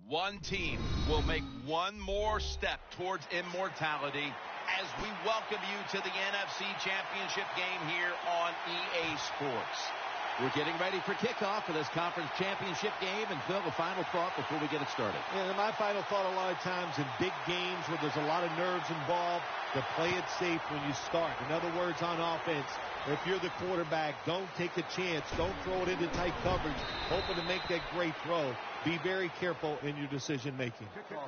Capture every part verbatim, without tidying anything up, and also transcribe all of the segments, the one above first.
One team will make one more step towards immortality as we welcome you to the N F C Championship game here on E A Sports. We're getting ready for kickoff for this conference championship game. And Phil, the final thought before we get it started. Yeah, my final thought a lot of times in big games where there's a lot of nerves involved, to play it safe when you start. In other words, on offense, if you're the quarterback, don't take a chance. Don't throw it into tight coverage, hoping to make that great throw. Be very careful in your decision making.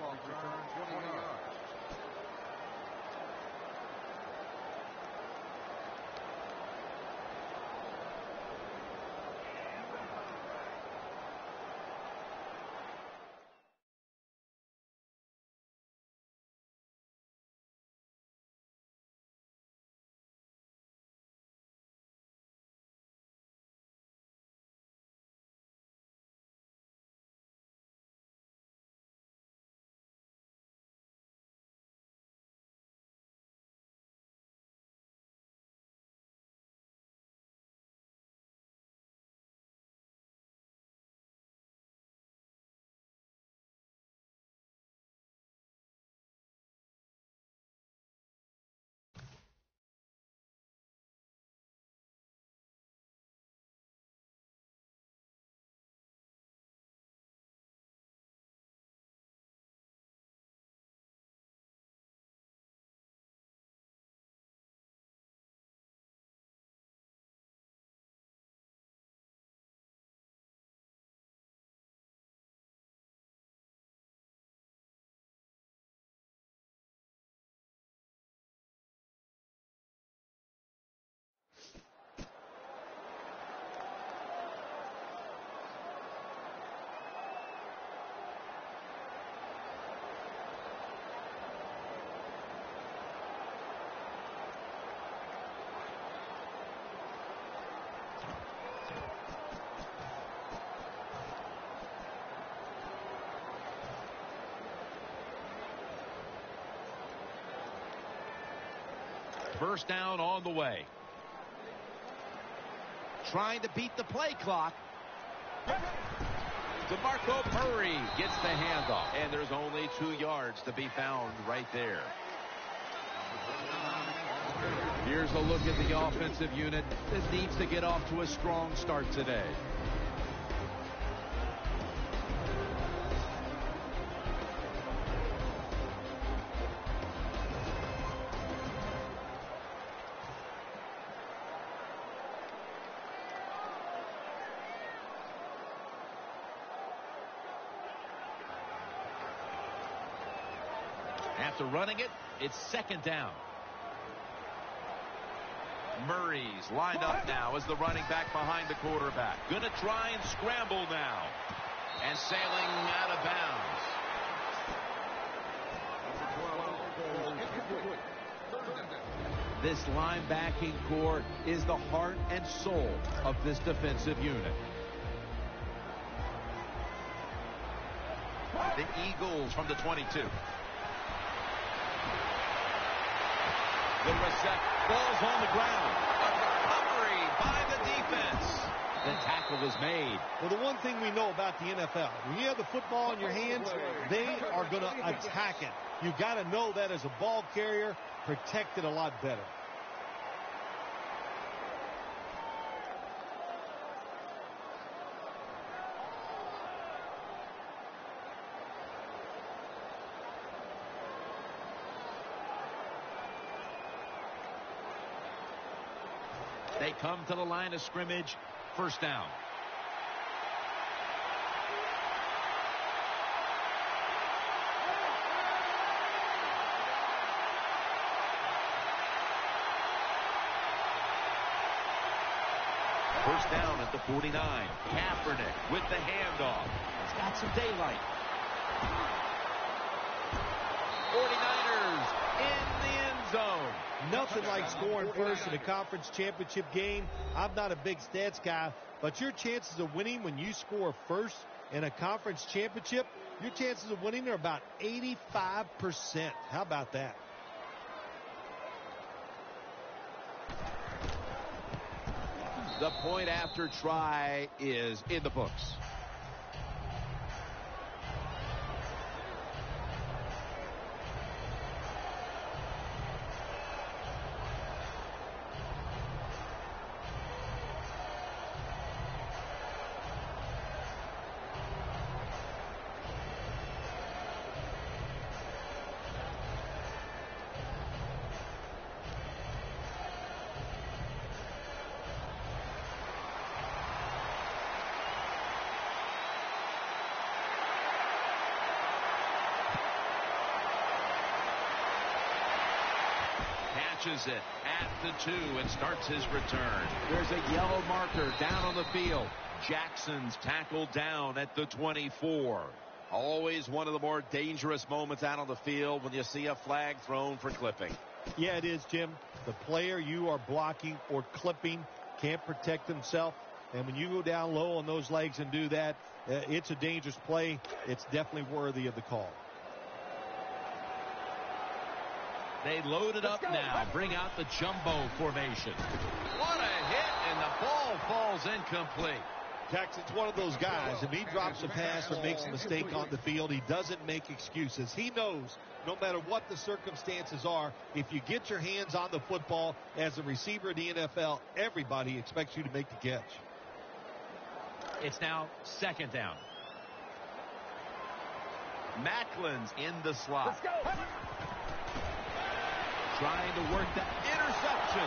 First down on the way. Trying to beat the play clock. DeMarco Murray gets the handoff. And there's only two yards to be found right there. Here's a look at the offensive unit that needs to get off to a strong start today. After running it, it's second down. Murray's lined up now as the running back behind the quarterback. Gonna try and scramble now. And sailing out of bounds. This linebacking core is the heart and soul of this defensive unit. The Eagles from the twenty-two. The reception, ball's on the ground. A recovery by the defense. The tackle is made. Well, the one thing we know about the N F L, when you have the football in your hands, they are going to attack it. You got to know that as a ball carrier, protect it a lot better. They come to the line of scrimmage. First down. First down at the forty-nine. Kaepernick with the handoff. It's got some daylight. forty-niners in the end zone. Nothing like scoring first in a conference championship game. I'm not a big stats guy, but your chances of winning when you score first in a conference championship, your chances of winning are about eighty-five percent. How about that? The point after try is in the books. catches it at the two and starts his return. There's a yellow marker down on the field. Jackson's tackled down at the twenty-four. Always one of the more dangerous moments out on the field when you see a flag thrown for clipping. Yeah, it is, Jim. The player you are blocking or clipping can't protect himself. And when you go down low on those legs and do that, uh, it's a dangerous play. It's definitely worthy of the call. They load it up now. Bring out the jumbo formation. What a hit, and the ball falls incomplete. Jackson's one of those guys. If he drops a pass or makes a mistake on the field, he doesn't make excuses. He knows no matter what the circumstances are, if you get your hands on the football as a receiver in the N F L, everybody expects you to make the catch. It's now second down. Macklin's in the slot. Let's go. Trying to work that interception.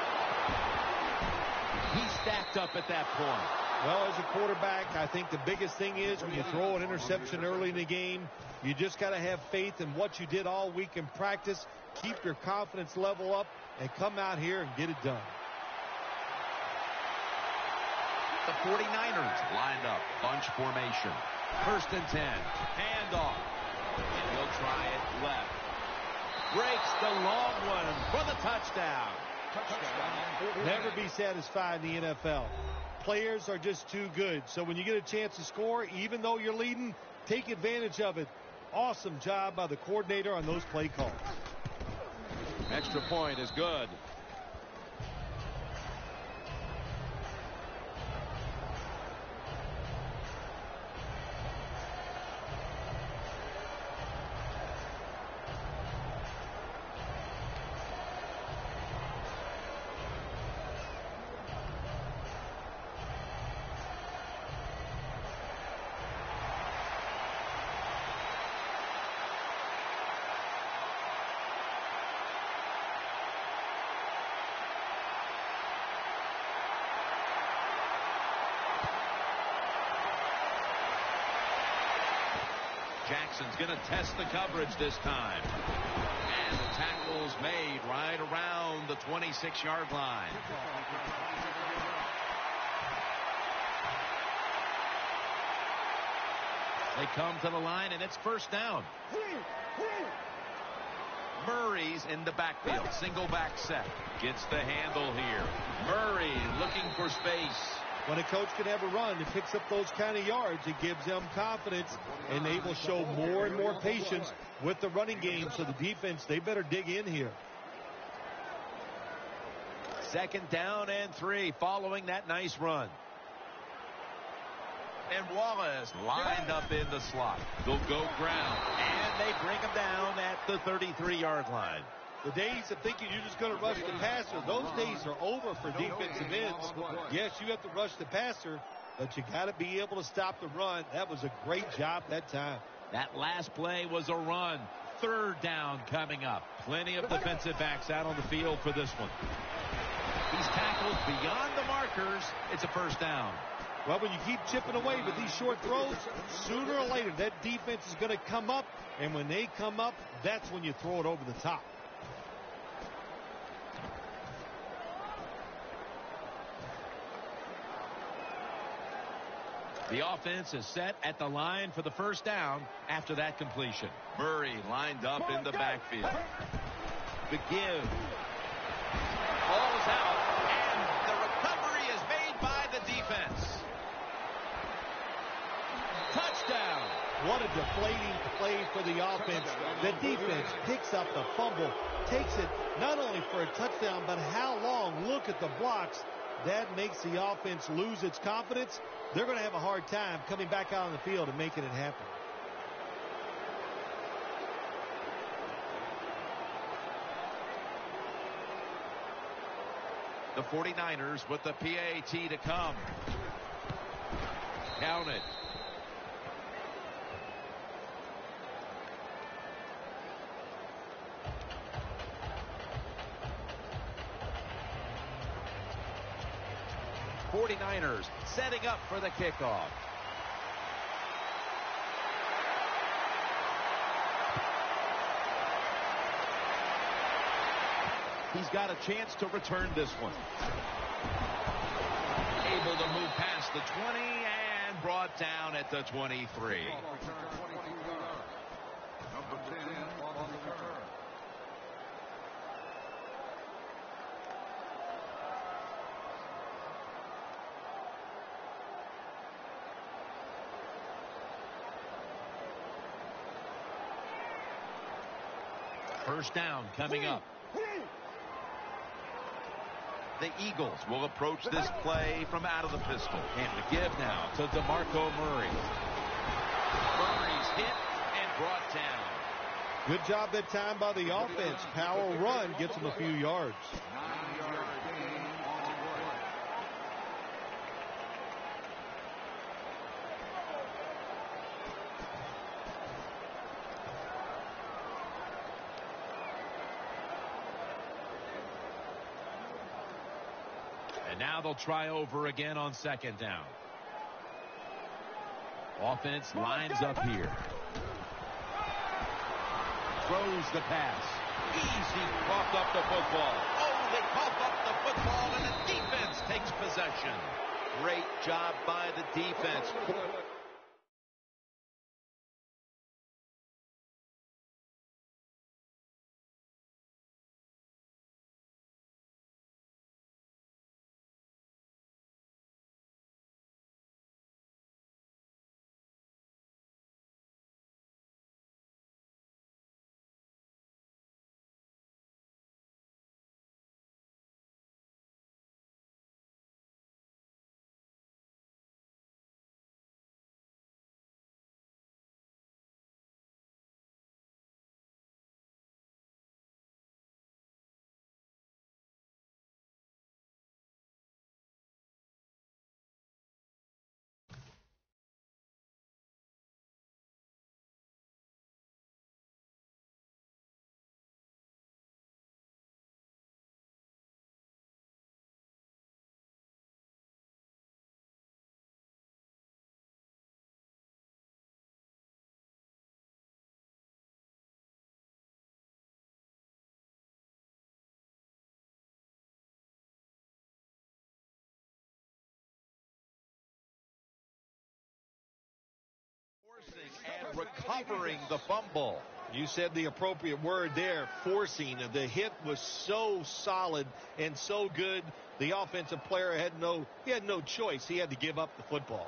He's stacked up at that point. Well, as a quarterback, I think the biggest thing is when you throw an interception early in the game, you just got to have faith in what you did all week in practice, keep your confidence level up, and come out here and get it done. The forty-niners lined up, bunch formation. First and ten. Handoff. And he'll try it left. Breaks the long one for the touchdown. Touchdown. Never be satisfied in the N F L. Players are just too good. So when you get a chance to score, even though you're leading, take advantage of it. Awesome job by the coordinator on those play calls. Extra point is good. Jackson's going to test the coverage this time. And the tackle's made right around the twenty-six yard line. They come to the line, and it's first down. Murray's in the backfield. Single back set. Gets the handle here. Murray looking for space. When a coach can have a run that picks up those kind of yards, it gives them confidence, and they will show more and more patience with the running game. So the defense, they better dig in here. Second down and three following that nice run. And Wallace lined up in the slot. They'll go ground, and they bring him down at the thirty-three yard line. The days of thinking you're just going to rush the passer, those days are over for defensive ends. Yes, you have to rush the passer, but you got to be able to stop the run. That was a great job that time. That last play was a run. Third down coming up. Plenty of defensive backs out on the field for this one. He's tackled beyond the markers. It's a first down. Well, when you keep chipping away with these short throws, sooner or later that defense is going to come up, and when they come up, that's when you throw it over the top. The offense is set at the line for the first down after that completion. Murray lined up in the backfield. The give. Ball's out, and the recovery is made by the defense. Touchdown. What a deflating play for the offense. The defense picks up the fumble, takes it not only for a touchdown, but how long? Look at the blocks. That makes the offense lose its confidence. They're going to have a hard time coming back out on the field and making it happen. The forty-niners with the P A T to come. Count it. forty-niners setting up for the kickoff. He's got a chance to return this one. Able to move past the twenty and brought down at the twenty-three. First down coming up. The Eagles will approach this play from out of the pistol. And McGive now to DeMarco Murray. Murray's hit and brought down. Good job that time by the offense. Power run gets them a few yards. And now they'll try over again on second down. Offense lines up here. Throws the pass. Easy coughed up the football. Oh, they cough up the football and the defense takes possession. Great job by the defense. And recovering the fumble. You said the appropriate word there, forcing. The hit was so solid and so good. The offensive player had no, he had no choice. He had to give up the football.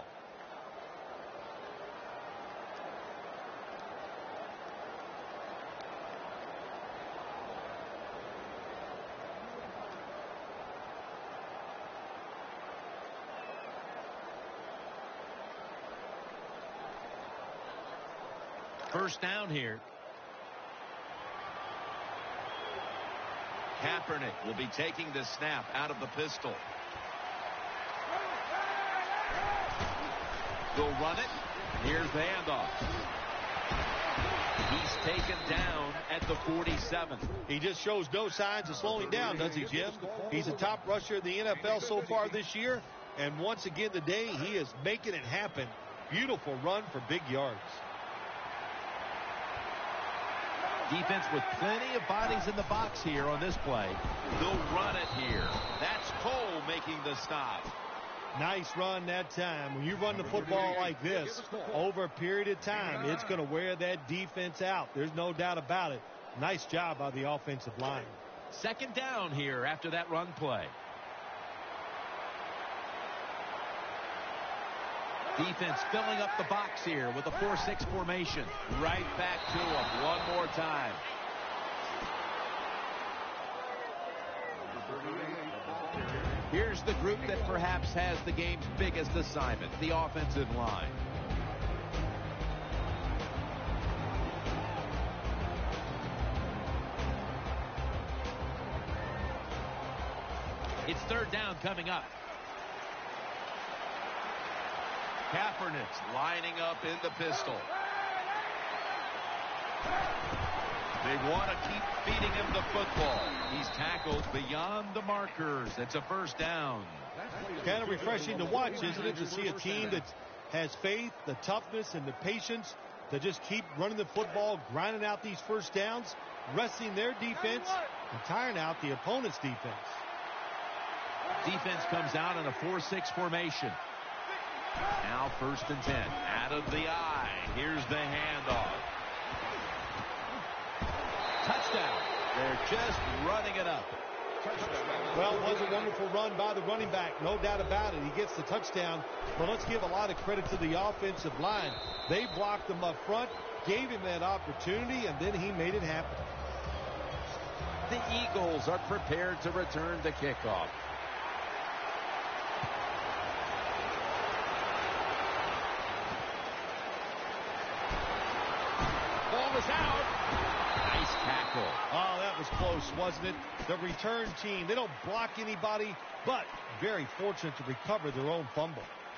First down here. Kaepernick will be taking the snap out of the pistol. They'll run it. Here's the handoff. He's taken down at the forty-seven. He just shows no signs of slowing down, does he, Jim? He's a top rusher in the N F L so far this year. And once again today, he is making it happen. Beautiful run for big yards. Defense with plenty of bodies in the box here on this play. They'll run it here. That's Cole making the stop. Nice run that time. When you run the football like this over a period of time, it's going to wear that defense out. There's no doubt about it. Nice job by the offensive line. Second down here after that run play. Defense filling up the box here with a four six formation. Right back to him one more time. Here's the group that perhaps has the game's biggest assignment, the offensive line. It's third down coming up. Kaepernick's lining up in the pistol. They want to keep feeding him the football. He's tackled beyond the markers. It's a first down. Kind of refreshing to watch, isn't it, to see a team that has faith, the toughness, and the patience to just keep running the football, grinding out these first downs, resting their defense, and tiring out the opponent's defense. Defense comes out in a four six formation. Now first and ten. Out of the eye. Here's the handoff. Touchdown. They're just running it up. Well, it was a wonderful run by the running back. No doubt about it. He gets the touchdown. But let's give a lot of credit to the offensive line. They blocked him up front, gave him that opportunity, and then he made it happen. The Eagles are prepared to return the kickoff. Ball is out. Nice tackle. Oh, that was close, wasn't it? The return team, they don't block anybody, but very fortunate to recover their own fumble.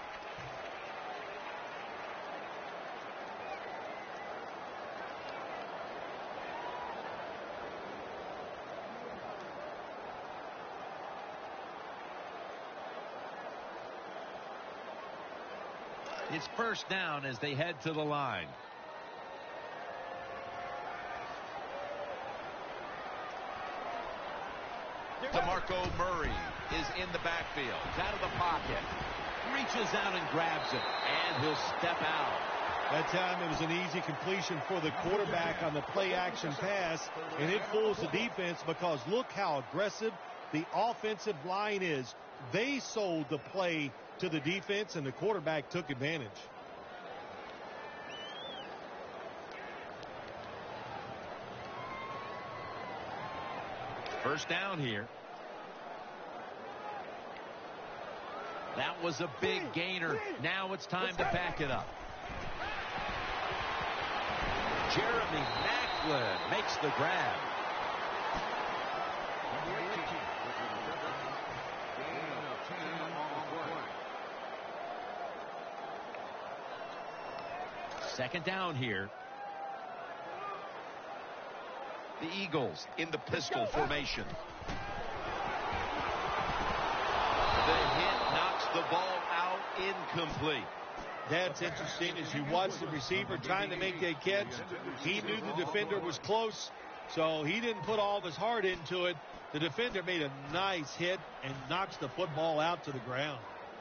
It's first down as they head to the line. DeMarco Murray is in the backfield. Out of the pocket. Reaches out and grabs it. And he'll step out. That time it was an easy completion for the quarterback on the play-action pass. And it fools the defense because look how aggressive the offensive line is. They sold the play to the defense, and the quarterback took advantage. First down here. That was a big gainer. Now it's time to back it up. Jeremy Maclin makes the grab. Second down here. The Eagles in the pistol formation. The hit knocks the ball out, incomplete. That's interesting. As you watch the receiver trying to make that catch, he knew the defender was close, so he didn't put all of his heart into it. The defender made a nice hit and knocks the football out to the ground.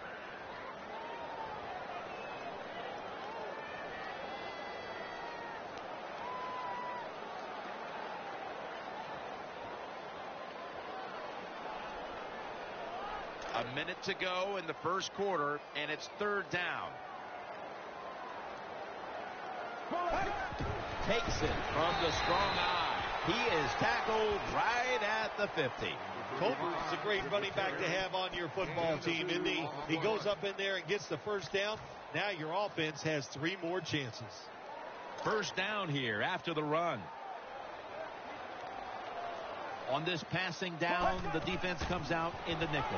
A minute to go in the first quarter, and it's third down. Takes it from the strong eye. He is tackled right at the fifty. Colbert is a great running back to have on your football team, isn't he? He goes up in there and gets the first down. Now your offense has three more chances. First down here after the run. On this passing down, the defense comes out in the nickel.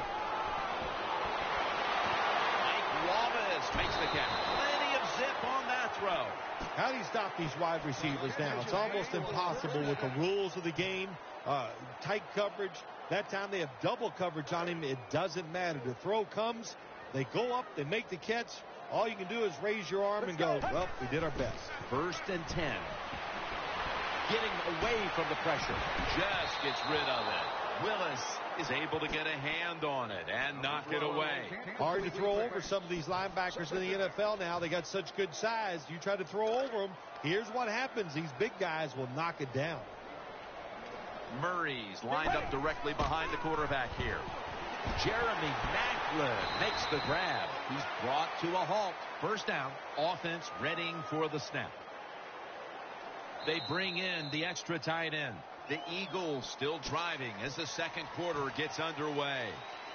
Wallace makes the catch. Plenty of zip on that throw. How do you stop these wide receivers now? It's almost impossible with the rules of the game. Uh, tight coverage. That time they have double coverage on him. It doesn't matter. The throw comes. They go up. They make the catch. All you can do is raise your arm and go, well, we did our best. First and ten. Getting away from the pressure. Just gets rid of it. Willis is able to get a hand on it and knock it away. Hard to throw over some of these linebackers in the N F L now. They got such good size. You try to throw over them, here's what happens. These big guys will knock it down. Murray's lined up directly behind the quarterback here. Jeremy Maclin makes the grab. He's brought to a halt. First down, offense readying for the snap. They bring in the extra tight end. The Eagles still driving as the second quarter gets underway.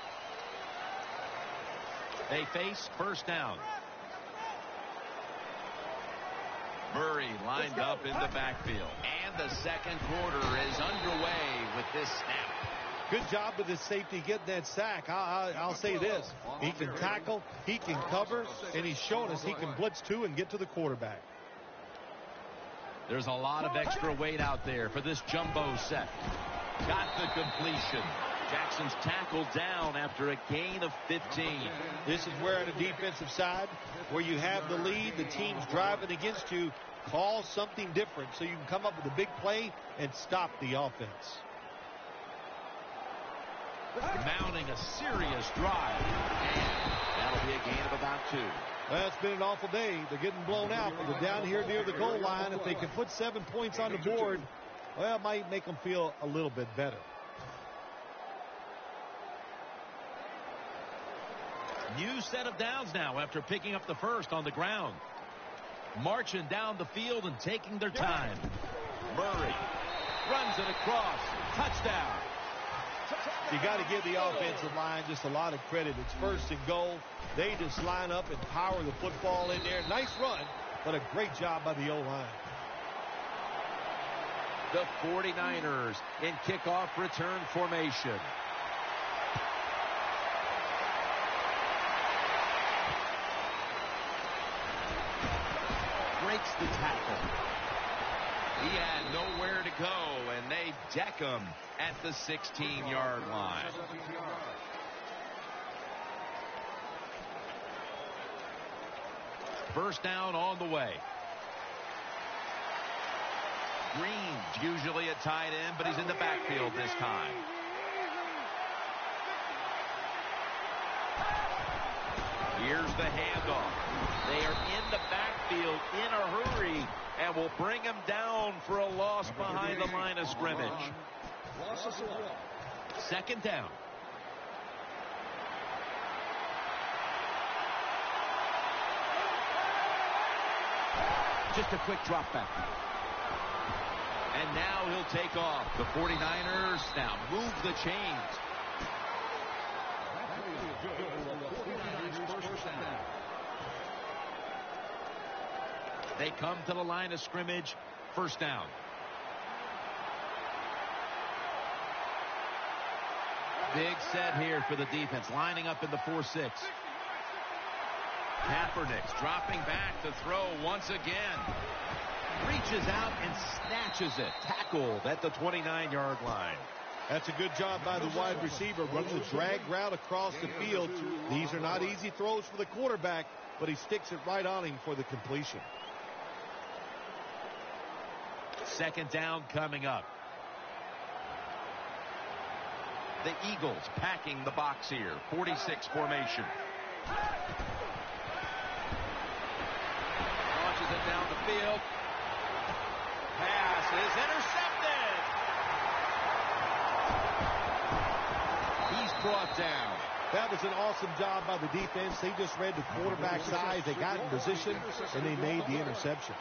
They face first down. Murray lined up in the backfield. And the second quarter is underway with this snap. Good job with his safety getting that sack. I, I, I'll say this. He can tackle, he can cover, and he's shown us he can blitz too and get to the quarterback. There's a lot of extra weight out there for this jumbo set. Got the completion. Jackson's tackled down after a gain of fifteen. This is where on the defensive side, where you have the lead, the team's driving against you, call something different so you can come up with a big play and stop the offense. Mounting a serious drive. And that'll be a gain of about two. Well, it's been an awful day. They're getting blown out, but they're down here near the goal line. If they can put seven points on the board, well, it might make them feel a little bit better. New set of downs now after picking up the first on the ground. Marching down the field and taking their time. Murray runs it across. Touchdown. You got to give the offensive line just a lot of credit. It's first and goal. They just line up and power the football in there. Nice run, but a great job by the O-line. The forty-niners in kickoff return formation. Breaks the tackle. He had nowhere to go, and they deck him at the sixteen-yard line. First down on the way. Green's usually a tight end, but he's in the backfield this time. Here's the handoff. They are in the backfield in a hurry and will bring him down for a loss behind the line of scrimmage. Second down. Just a quick drop back. And now he'll take off. The forty-niners now move the chains. They come to the line of scrimmage. First down. Big set here for the defense, lining up in the four six. Kaepernick's dropping back to throw once again. Reaches out and snatches it. Tackled at the twenty-nine-yard line. That's a good job by the wide receiver, running the drag route across the field. These are not easy throws for the quarterback, but he sticks it right on him for the completion. Second down coming up. The Eagles packing the box here. forty-six formation. Launches it down the field. Pass is intercepted. He's brought down. That was an awesome job by the defense. They just read the quarterback's eyes. They got in position, and they made the interception.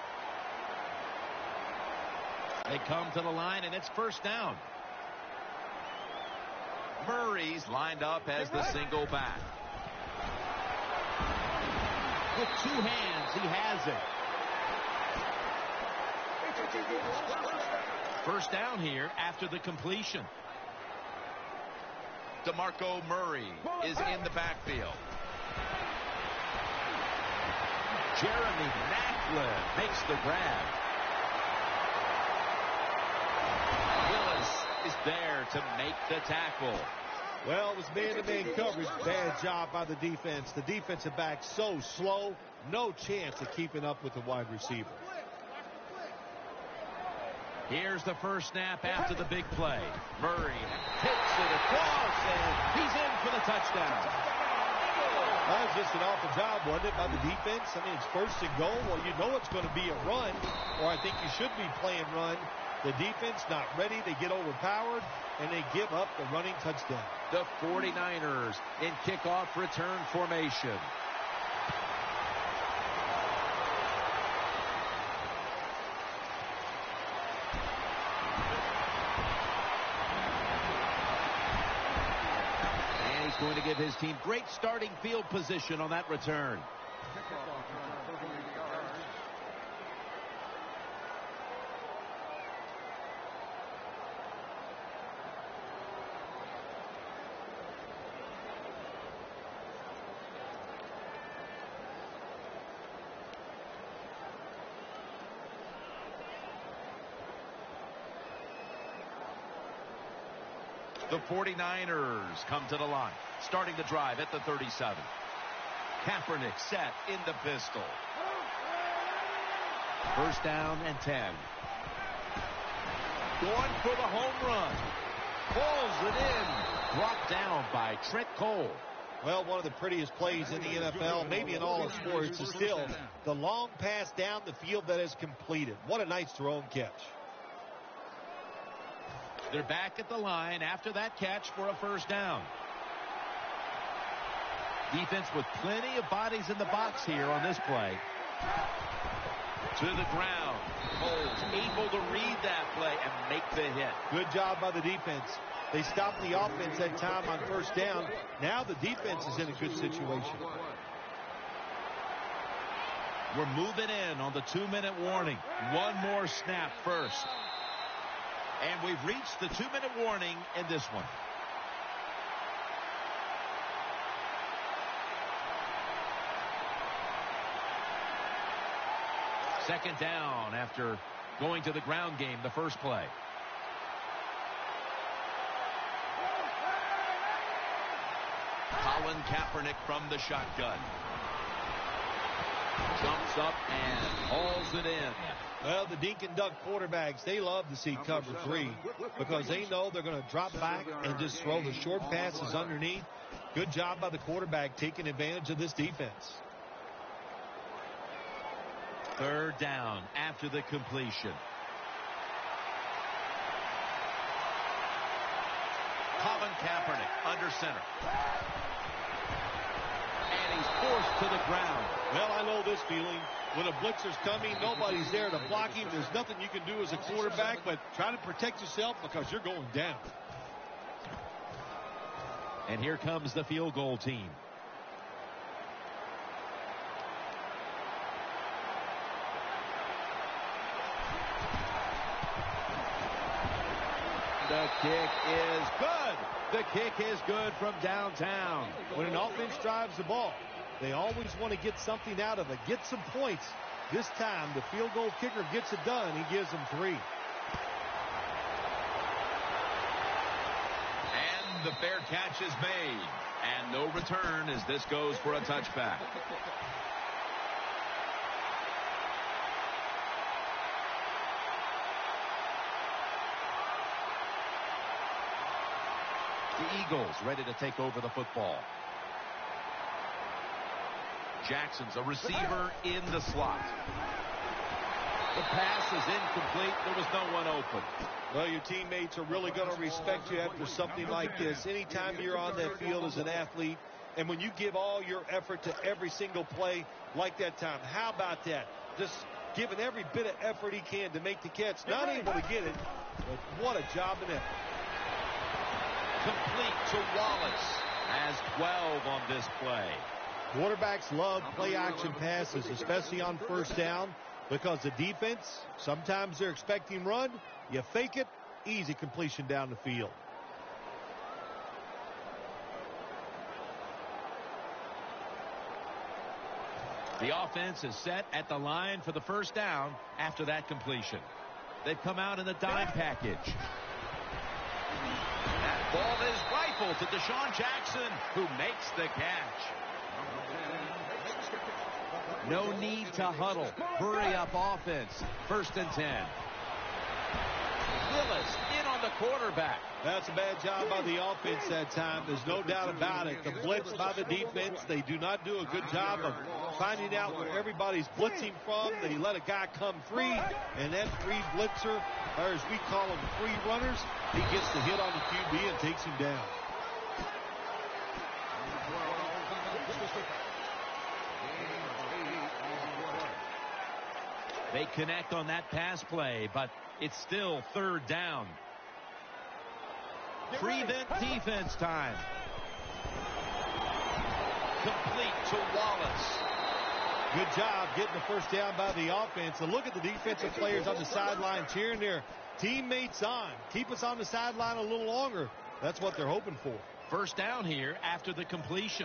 They come to the line, and it's first down. Murray's lined up as the single back. With two hands, he has it. First down here after the completion. DeMarco Murray is in the backfield. Jeremy Maclin makes the grab. Willis is there to make the tackle. Well, it was man-to-man coverage. Bad job by the defense. The defensive back so slow, no chance of keeping up with the wide receiver. Here's the first snap after the big play. Murray hits it across, and he's in for the touchdown. That was just an awful job, wasn't it, by the defense? I mean, it's first and goal. Well, you know it's going to be a run, or I think you should be playing run. The defense not ready. They get overpowered, and they give up the running touchdown. The forty-niners in kickoff return formation. And he's going to give his team great starting field position on that return. The forty-niners come to the line, starting the drive at the thirty-seven. Kaepernick set in the pistol. First down and ten. Going for the home run. Pulls it in. Brought down by Trent Cole. Well, one of the prettiest plays in the N F L, maybe in all of sports, is still the long pass down the field that is completed. What a nice throw and catch. They're back at the line after that catch for a first down. Defense with plenty of bodies in the box here on this play. To the ground. Cole's able to read that play and make the hit. Good job by the defense. They stopped the offense that time on first down. Now the defense is in a good situation. We're moving in on the two-minute warning. One more snap first. And we've reached the two-minute warning in this one. Second down after going to the ground game the first play. Colin Kaepernick from the shotgun. Jumps up and hauls it in. Well, the Dink and Duck quarterbacks, they love to see cover three because they know they're going to drop back and just throw the short passes underneath. Good job by the quarterback taking advantage of this defense. Third down after the completion. Colin Kaepernick under center. And he's forced to the ground. Well, I know this feeling. When a blitzer's coming, nobody's there to block him. There's nothing you can do as a quarterback but try to protect yourself because you're going down. And here comes the field goal team. The kick is good. The kick is good from downtown. When an offense drives the ball, they always want to get something out of it, get some points. This time, the field goal kicker gets it done. He gives them three. And the fair catch is made. And no return as this goes for a touchback. The Eagles ready to take over the football. Jackson's a receiver in the slot. The pass is incomplete. There was no one open. Well, your teammates are really going to respect you after something like this. Anytime you're on that field as an athlete, and when you give all your effort to every single play like that time, how about that? Just giving every bit of effort he can to make the catch. Not able to get it, but what a job in it. Complete to Wallace. Has twelve on this play. Quarterbacks love play-action passes, especially on first down, because the defense, sometimes they're expecting run. You fake it, easy completion down the field. The offense is set at the line for the first down after that completion. They've come out in the dime package. That ball is rifled to Deshaun Jackson, who makes the catch. No need to huddle. Hurry up offense. First and ten. Willis in on the quarterback. That's a bad job by the offense that time. There's no doubt about it. The blitz by the defense, they do not do a good job of finding out where everybody's blitzing from. They let a guy come free, and that free blitzer, or as we call them, free runners, he gets the hit on the Q B and takes him down. They connect on that pass play, but it's still third down. Prevent defense time. Complete to Wallace. Good job getting the first down by the offense. And look at the defensive players on the sideline cheering their teammates on. Keep us on the sideline a little longer. That's what they're hoping for. First down here after the completion.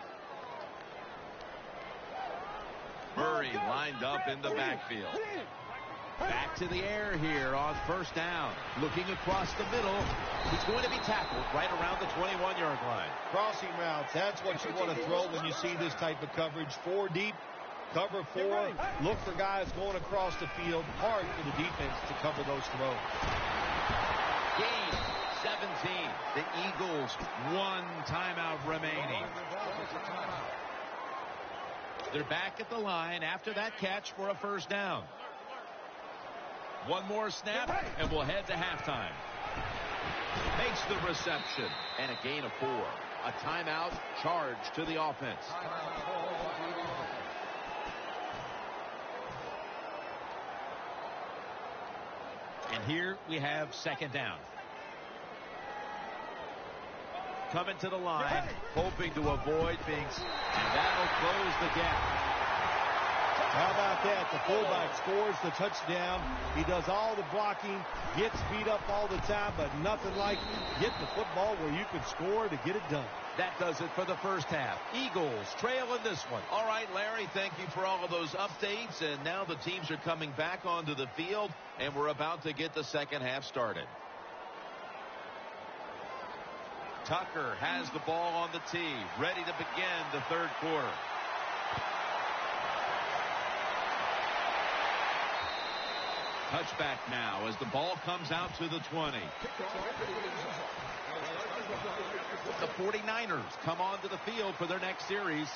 Murray lined up in the backfield. Back to the air here on first down. Looking across the middle. He's going to be tackled right around the twenty-one yard line. Crossing routes, that's what you want to throw when you see this type of coverage. Four deep, cover four. Look for guys going across the field. Hard for the defense to cover those throws. Gain seventeen. The Eagles, one timeout remaining. They're back at the line after that catch for a first down. One more snap, and we'll head to halftime. Makes the reception, and a gain of four. A timeout charge to the offense. And here we have second down. Coming to the line, hoping to avoid being... And that'll close the gap. How about that? The fullback scores the touchdown. He does all the blocking, gets beat up all the time, but nothing like getting the football where you can score to get it done. That does it for the first half. Eagles trail in this one. All right, Larry, thank you for all of those updates. And now the teams are coming back onto the field, and we're about to get the second half started. Tucker has the ball on the tee, ready to begin the third quarter. Touchback now as the ball comes out to the twenty. The forty-niners come onto the field for their next series.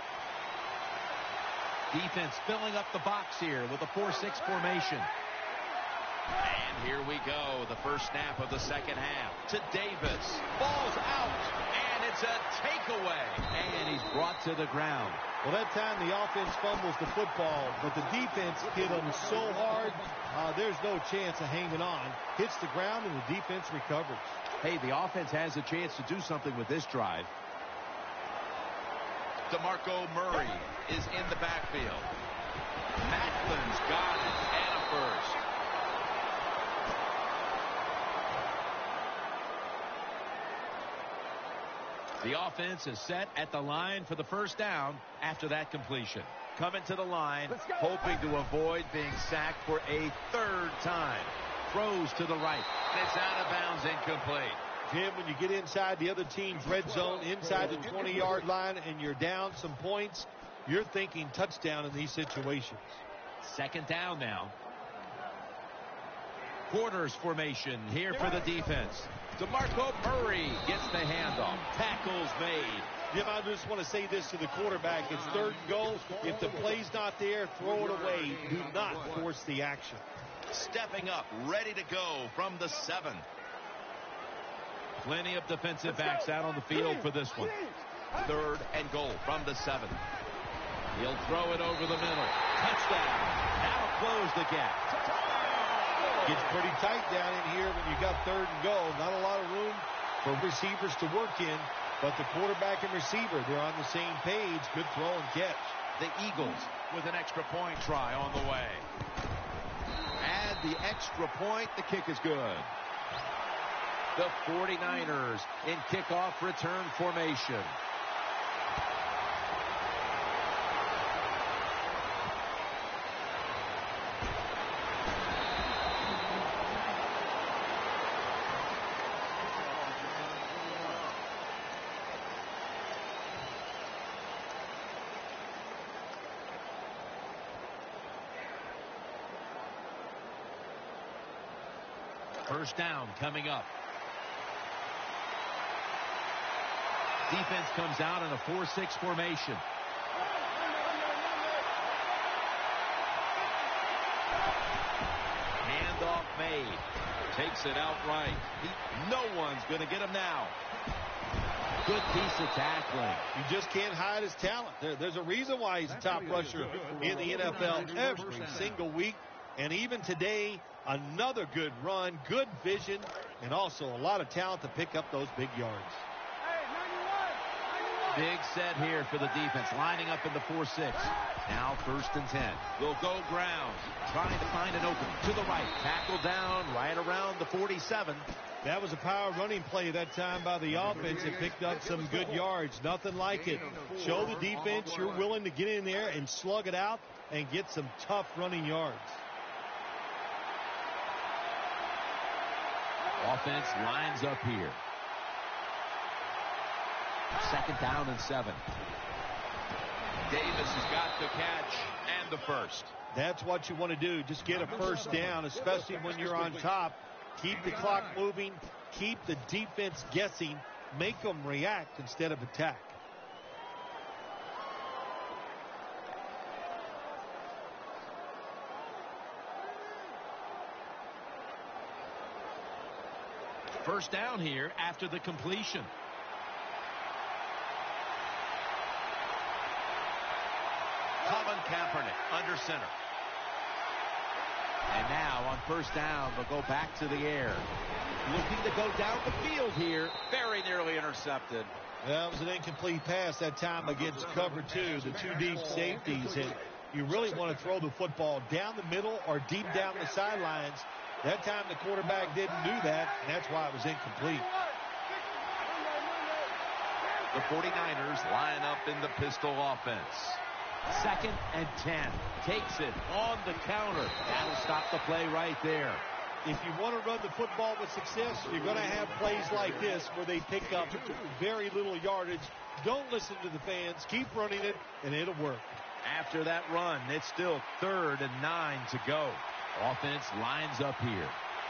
Defense filling up the box here with a four six formation. And here we go. The first snap of the second half to Davis. Ball's out, and it's a takeaway. And he's brought to the ground. Well, that time the offense fumbles the football, but the defense hit them so hard, uh, there's no chance of hanging on. Hits the ground, and the defense recovers. Hey, the offense has a chance to do something with this drive. DeMarco Murray is in the backfield. Macklin's got it, and a first. The offense is set at the line for the first down after that completion. Coming to the line, hoping to avoid being sacked for a third time. Throws to the right. It's out of bounds, incomplete. Jim, when you get inside the other team's red zone, inside the twenty-yard line, and you're down some points, you're thinking touchdown in these situations. Second down now. Quarters formation here for the defense. DeMarco Murray gets the handoff. Tackles made. Jim, I just want to say this to the quarterback. It's third and goal. If the play's not there, throw it away. Do not force the action. Stepping up, ready to go from the seven. Plenty of defensive backs out on the field for this one. Third and goal from the seven. He'll throw it over the middle. Touchdown. That'll close the gap. Gets pretty tight down in here when you got third and goal. Not a lot of room for receivers to work in, but the quarterback and receiver, they're on the same page. Good throw and catch. The Eagles with an extra point try on the way. Add the extra point. The kick is good. The forty-niners in kickoff return formation. First down coming up. Defense comes out in a four six formation. Handoff made. Takes it outright. He, no one's going to get him now. Good piece of tackling. You just can't hide his talent. There, there's a reason why he's a top rusher in the N F L every single week. And even today, another good run, good vision, and also a lot of talent to pick up those big yards. Big set here for the defense, lining up in the four six. Now first and ten. They'll go ground, trying to find an opening to the right. Tackle down right around the forty-seven. That was a power running play that time by the offense. It picked up some good yards. Nothing like it. Show the defense you're willing to get in there and slug it out and get some tough running yards. Offense lines up here. Second down and seven. Davis has got the catch and the first. That's what you want to do. Just get a first down, especially when you're on top. Keep the clock moving. Keep the defense guessing. Make them react instead of attack. First down here after the completion. Colin Kaepernick under center. And now on first down, they'll go back to the air. Looking to go down the field here. Very nearly intercepted. That was an incomplete pass that time against cover two, the two deep safeties. And you really want to throw the football down the middle or deep down the sidelines. That time the quarterback didn't do that, and that's why it was incomplete. The forty-niners line up in the pistol offense. Second and ten. Takes it on the counter. That'll stop the play right there. If you want to run the football with success, you're going to have plays like this where they pick up very little yardage. Don't listen to the fans. Keep running it, and it'll work. After that run, it's still third and nine to go. Offense lines up here.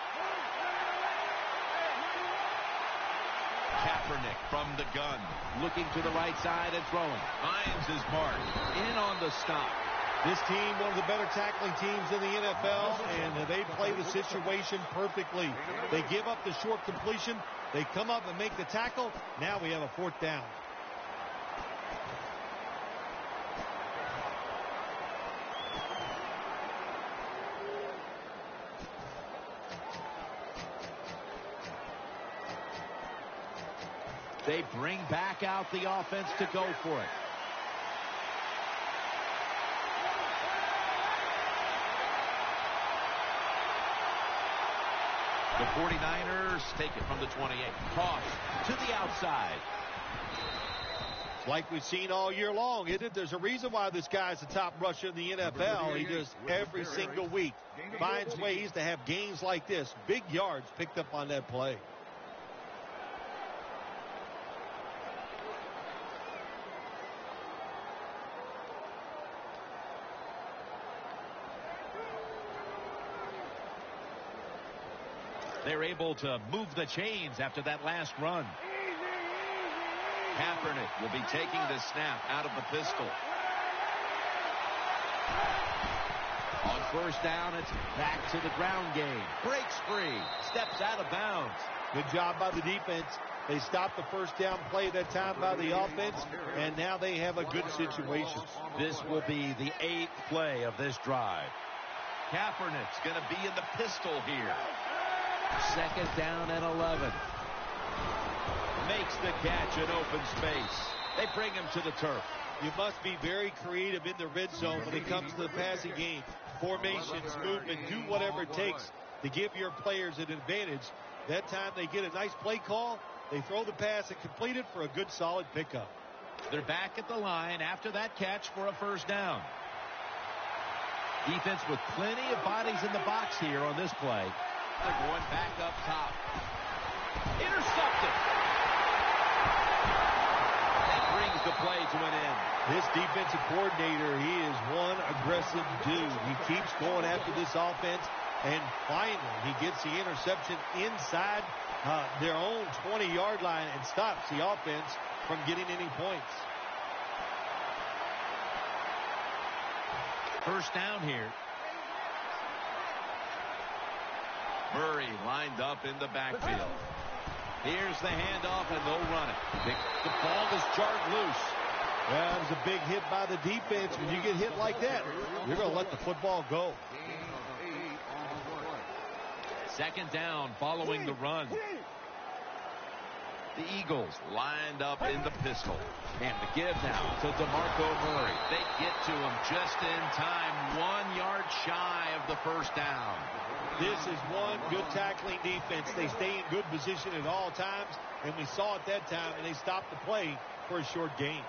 Kaepernick from the gun. Looking to the right side and throwing. Finds his mark. In on the stop. This team, one of the better tackling teams in the N F L, and they play the situation perfectly. They give up the short completion. They come up and make the tackle. Now we have a fourth down. They bring back out the offense to go for it. The forty-niners take it from the twenty-eight. Toss to the outside. Like we've seen all year long, isn't it? There's a reason why this guy's the top rusher in the N F L. He does every single week. Finds ways to have games like this. Big yards picked up on that play. They're able to move the chains after that last run. Kaepernick will be taking the snap out of the pistol. On first down, it's back to the ground game. Breaks free. Steps out of bounds. Good job by the defense. They stopped the first down play that time by the offense, and now they have a good situation. This will be the eighth play of this drive. Kaepernick's going to be in the pistol here. Second down and eleven. Makes the catch in open space. They bring him to the turf. You must be very creative in the red zone when it comes to the passing game. Formations, movement, do whatever it takes to give your players an advantage. That time they get a nice play call. They throw the pass and complete it for a good, solid pickup. They're back at the line after that catch for a first down. Defense with plenty of bodies in the box here on this play. They're going back up top. Intercepted. That brings the play to an end. This defensive coordinator, he is one aggressive dude. He keeps going after this offense, and finally he gets the interception inside uh, their own twenty-yard line and stops the offense from getting any points. First down here. Murray lined up in the backfield. Here's the handoff, and they'll run it. The, the ball is jarred loose. Well, that was a big hit by the defense. When you get hit like that, you're going to let the football go. Second down following the run. The Eagles lined up in the pistol. And the give now to DeMarco Murray. They get to him just in time. One yard shy of the first down. This is one good tackling defense. They stay in good position at all times, and we saw it that time, and they stopped the play for a short gain.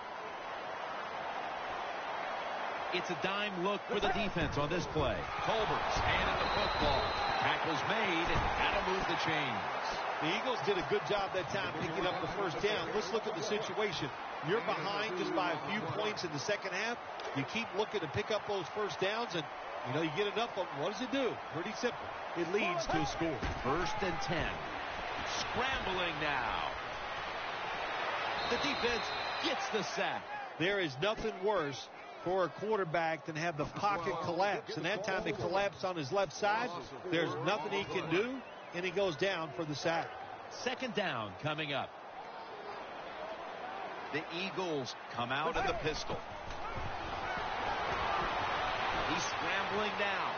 It's a dime look for the defense on this play. Colbert's handed the football. Tackle's made, and that'll move the chains. The Eagles did a good job that time picking up the first down. Let's look at the situation. You're behind just by a few points in the second half. You keep looking to pick up those first downs, and You know, you get enough of them. What does it do? Pretty simple. It leads to a score. First and ten. Scrambling now. The defense gets the sack. There is nothing worse for a quarterback than have the pocket collapse. And that time it collapsed on his left side. There's nothing he can do, and he goes down for the sack. Second down coming up. The Eagles come out of the pistol. He's scrambling now.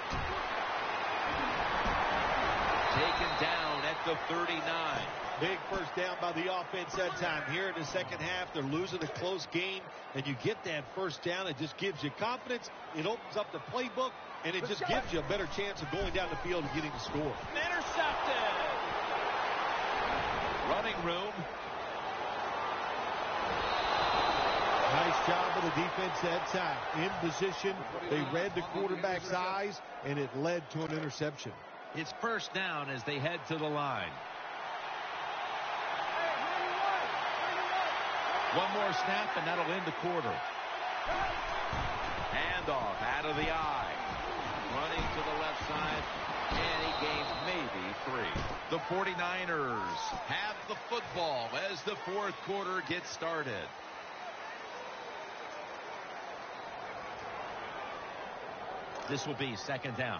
Taken down at the thirty-nine. Big first down by the offense that time. Here in the second half, they're losing a close game, and you get that first down. It just gives you confidence. It opens up the playbook, and it just gives you a better chance of going down the field and getting the score. Intercepted. Running room. Nice job of the defense that time. In position, they read the quarterback's eyes, and it led to an interception. It's first down as they head to the line. One more snap, and that'll end the quarter. Handoff out of the eye. Running to the left side, and he gains maybe three. The forty-niners have the football as the fourth quarter gets started. This will be second down.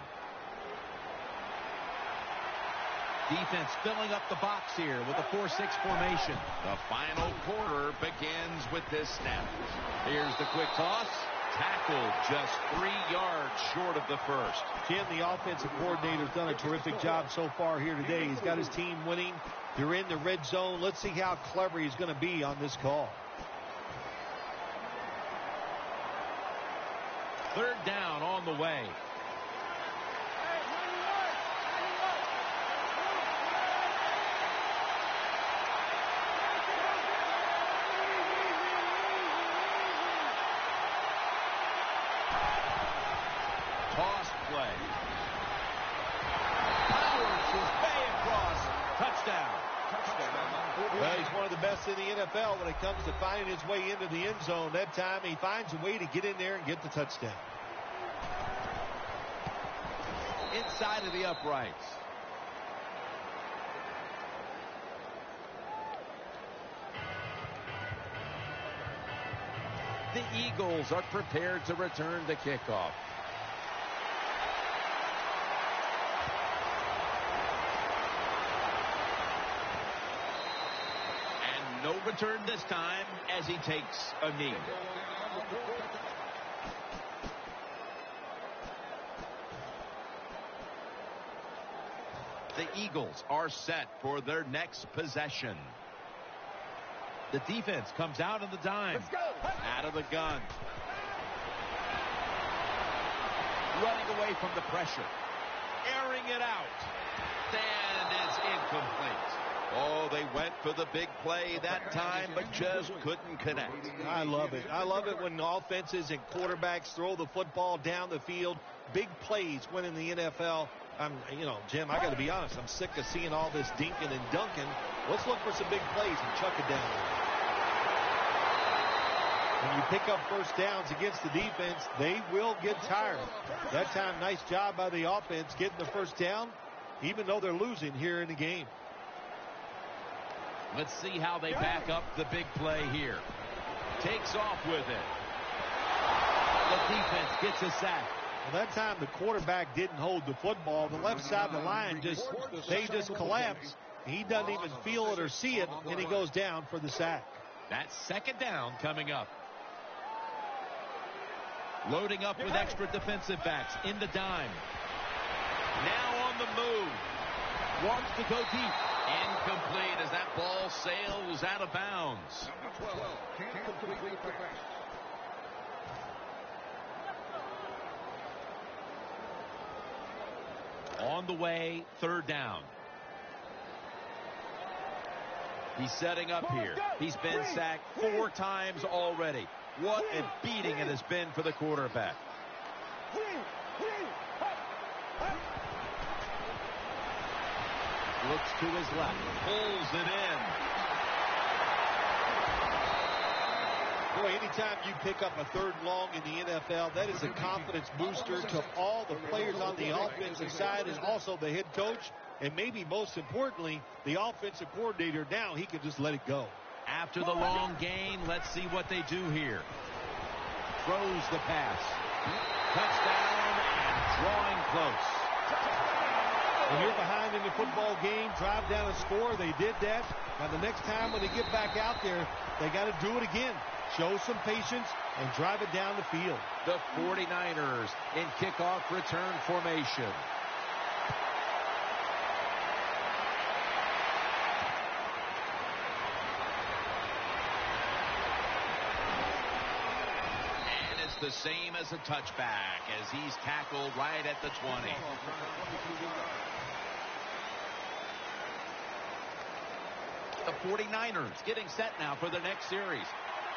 Defense filling up the box here with a four six formation. The final quarter begins with this snap. Here's the quick toss. Tackled just three yards short of the first. Jim, the offensive coordinator's done a terrific job so far here today. He's got his team winning. They're in the red zone. Let's see how clever he's going to be on this call. Third down on the way. Toss play. Powers his way across. Touchdown. Well, he's one of the best in the N F L when it comes to finding his way into the end zone. That time he finds a way to get in there and get the touchdown. Inside of the uprights. The Eagles are prepared to return the kickoff. And no return this time as he takes a knee. The Eagles are set for their next possession. The defense comes out on the dime. Out of the gun. Running away from the pressure. Airing it out. And it's incomplete. Oh, they went for the big play that time, but just couldn't connect. I love it. I love it when offenses and quarterbacks throw the football down the field. Big plays win in the N F L. I'm, you know, Jim, I got to be honest. I'm sick of seeing all this dinking and dunking. Let's look for some big plays and chuck it down there. When you pick up first downs against the defense, they will get tired. That time, nice job by the offense getting the first down, even though they're losing here in the game. Let's see how they back up the big play here. Takes off with it. The defense gets a sack. Well, that time the quarterback didn't hold the football. The left side of the line, just they just collapse. He doesn't even feel it or see it, and he goes down for the sack. That's second down coming up. Loading up with extra defensive backs in the dime. Now on the move. Wants to go deep. Incomplete as that ball sails out of bounds. Number twelve, can't complete the pass. On the way, third down. He's setting up here. He's been sacked four times already. What a beating it has been for the quarterback. Looks to his left. Pulls it in. Boy, anytime you pick up a third and long in the N F L, that is a confidence booster to all the players on the offensive side and also the head coach. And maybe most importantly, the offensive coordinator. Now he can just let it go. After the long gain, let's see what they do here. Throws the pass. Touchdown and drawing close. When you're behind in the football game, drive down a score. They did that. Now the next time when they get back out there, they got to do it again. Show some patience and drive it down the field. The forty-niners in kickoff return formation. The same as a touchback as he's tackled right at the twenty. The forty-niners getting set now for the next series.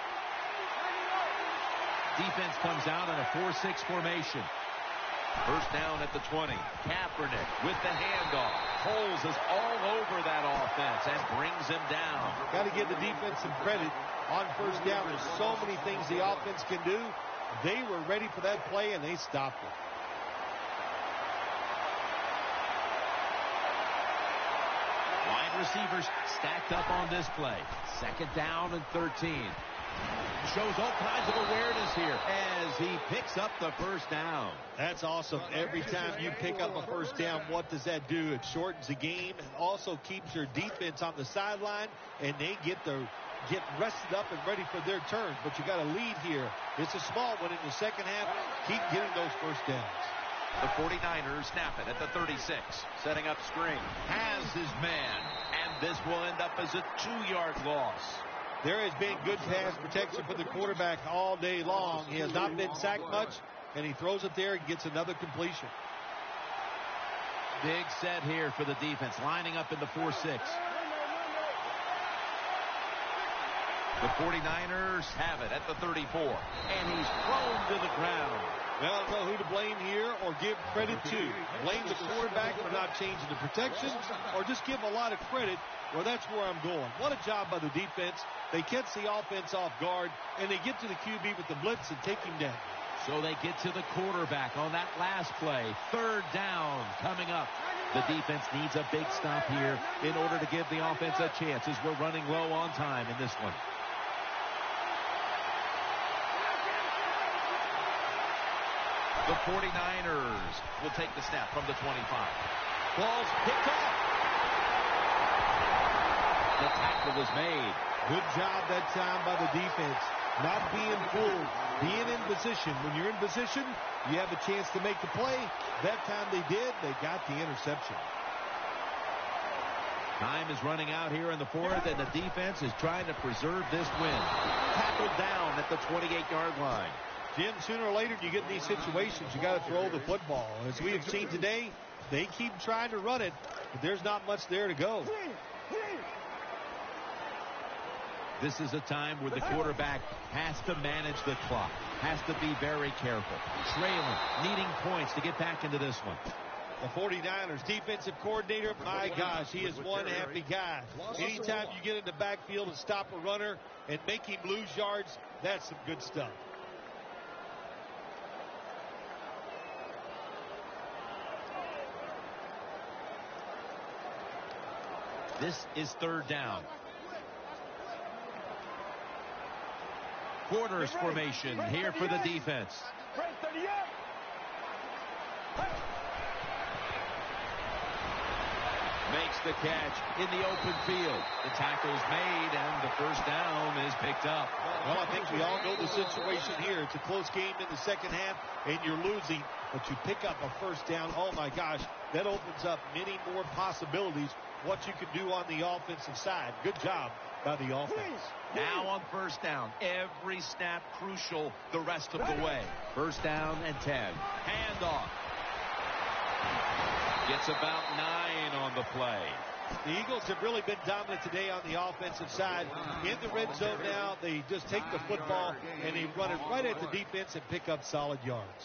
Defense comes out in a four six formation. First down at the twenty. Kaepernick with the handoff. Foles is all over that offense and brings him down. Got to give the defense some credit on first down. There's so many things the offense can do. They were ready for that play, and they stopped it. Wide receivers stacked up on this play. Second down and thirteen. Shows all kinds of awareness here as he picks up the first down. That's awesome. Every time you pick up a first down, what does that do? It shortens the game and also keeps your defense on the sideline, and they get the get rested up and ready for their turn. But you got a lead here. It's a small one in the second half. Keep getting those first downs. The forty-niners snap it at the thirty-six. Setting up screen. Has his man. And this will end up as a two-yard loss. There has been good pass protection for the quarterback all day long. He has not been sacked much, and he throws it there and gets another completion. Big set here for the defense, lining up in the four six. The forty-niners have it at the thirty-four, and he's thrown to the ground. Well, I don't know who to blame here or give credit to. Blame the quarterback for not changing the protection, or just give a lot of credit. Well, that's where I'm going. What a job by the defense. They catch the offense off guard, and they get to the Q B with the blitz and take him down. So they get to the quarterback on that last play. Third down coming up. The defense needs a big stop here in order to give the offense a chance as we're running low on time in this one. The forty-niners will take the snap from the twenty-five. Ball's picked off. The tackle was made. Good job that time by the defense. Not being fooled. Being in position. When you're in position, you have a chance to make the play. That time they did. They got the interception. Time is running out here in the fourth, and the defense is trying to preserve this win. Tackled down at the twenty-eight-yard line. Jim, sooner or later you get in these situations, you got to throw the football. As we have seen today, they keep trying to run it, but there's not much there to go. This is a time where the quarterback has to manage the clock, has to be very careful. Trailing, needing points to get back into this one. The forty-niners defensive coordinator, my gosh, he is one happy guy. Anytime you get in the backfield and stop a runner and make him lose yards, that's some good stuff. This is third down. Quarters formation here for the defense. Makes the catch in the open field. The tackle is made, and the first down is picked up. Well, I think we all know the situation here. It's a close game in the second half, and you're losing, but you pick up a first down. Oh, my gosh, that opens up many more possibilities what you can do on the offensive side. Good job by the offense. Now on first down, every snap crucial the rest of the way. First down and ten. Handoff. Gets about nine on the play. The Eagles have really been dominant today on the offensive side. In the red zone now, they just take the football and they run it right at the defense and pick up solid yards.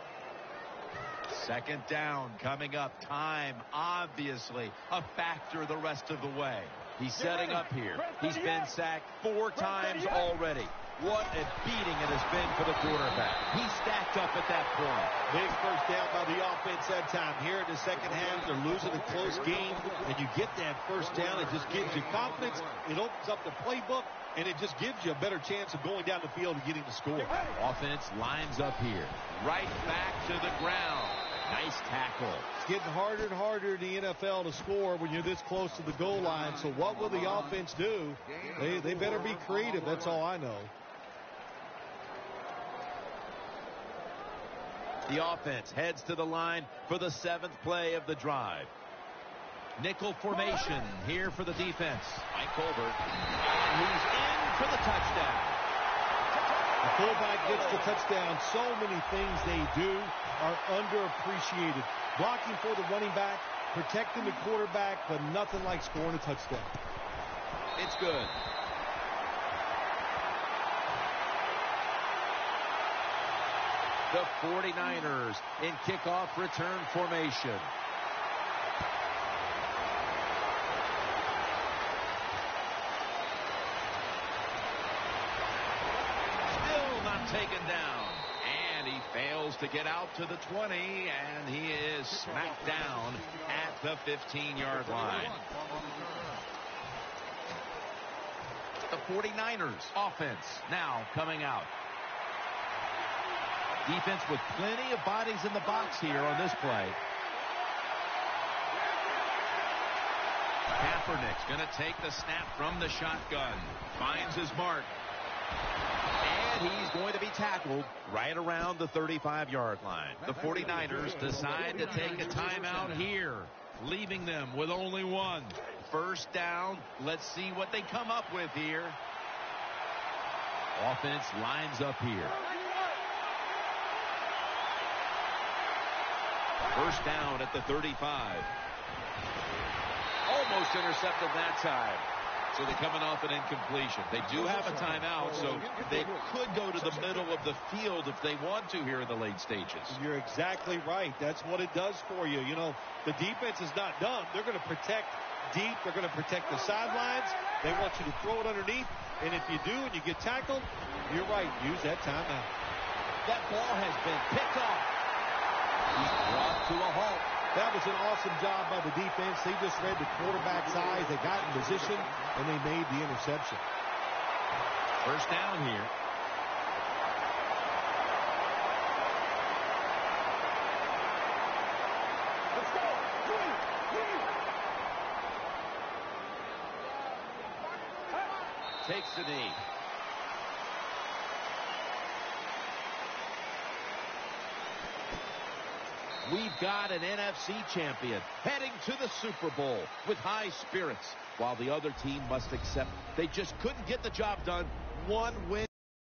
Second down coming up. Time, obviously, a factor the rest of the way. He's setting up here. He's been sacked four times already. What a beating it has been for the quarterback. He stacked up at that point. Big first down by the offense that time. Here in the second half, they're losing a close game, and you get that first down. It just gives you confidence. It opens up the playbook, and it just gives you a better chance of going down the field and getting the score. Offense lines up here. Right back to the ground. Nice tackle. It's getting harder and harder in the N F L to score when you're this close to the goal line. So what will the offense do? They, they better be creative. That's all I know. The offense heads to the line for the seventh play of the drive. Nickel formation here for the defense. Mike Colbert. He's in for the touchdown. The fullback gets the touchdown. So many things they do are underappreciated. Blocking for the running back, protecting the quarterback, but nothing like scoring a touchdown. It's good. The forty-niners in kickoff return formation. Still not taken down. And he fails to get out to the twenty, and he is smacked down at the fifteen-yard line. The forty-niners offense now coming out. Defense with plenty of bodies in the box here on this play. Kaepernick's going to take the snap from the shotgun. Finds his mark. And he's going to be tackled right around the thirty-five-yard line. The forty-niners decide to take a timeout here, leaving them with only one. First down. Let's see what they come up with here. Offense lines up here. First down at the thirty-five. Almost intercepted that time. So they're coming off an incompletion. They do have a timeout, so they could go to the middle of the field if they want to here in the late stages. You're exactly right. That's what it does for you. You know, the defense is not done. They're going to protect deep. They're going to protect the sidelines. They want you to throw it underneath. And if you do and you get tackled, you're right. Use that timeout. That ball has been picked off. He's brought to a halt. That was an awesome job by the defense. They just read the quarterback's eyes. They got in position, and they made the interception. First down here. Let's go. Three, three. Takes the knee. We've got an N F C champion heading to the Super Bowl with high spirits, while the other team must accept they just couldn't get the job done. One win.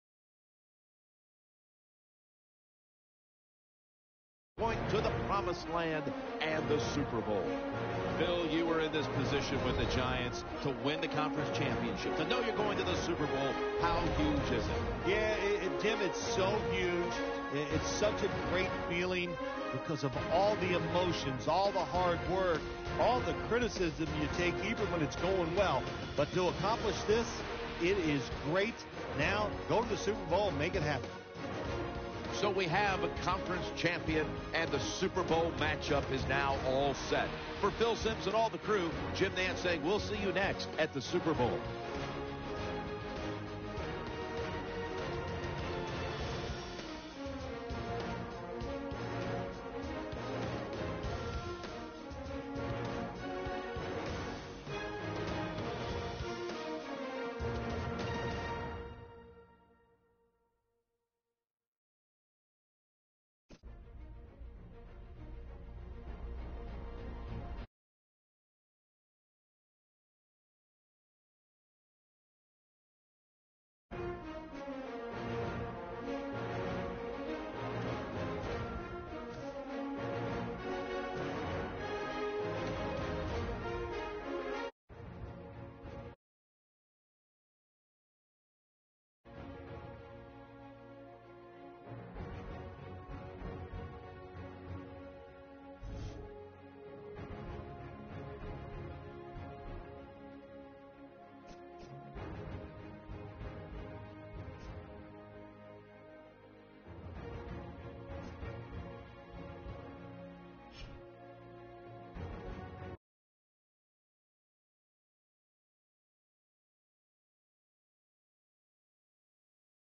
Going to the promised land and the Super Bowl. Phil, you were in this position with the Giants to win the conference championship. To know you're going to the Super Bowl, how huge is it? Yeah, it, it, Jim, it's so huge. It, it's such a great feeling because of all the emotions, all the hard work, all the criticism you take, even when it's going well. But to accomplish this, it is great. Now, go to the Super Bowl and make it happen. So we have a conference champion, and the Super Bowl matchup is now all set. For Phil Simms and all the crew, Jim Nantz saying we'll see you next at the Super Bowl.